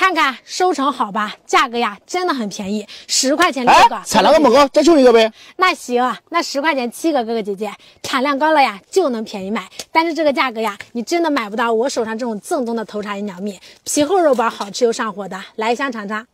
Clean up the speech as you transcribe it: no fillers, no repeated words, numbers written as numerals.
看看收成好吧，价格呀真的很便宜，10块钱6个。 产量那么高，再就一个呗。 那行，那10块钱7个，哥哥姐姐，产量高了呀就能便宜卖。但是这个价格呀，你真的买不到我手上这种正宗的头茬银两面，皮厚肉薄，好吃又上火的。来一箱尝尝。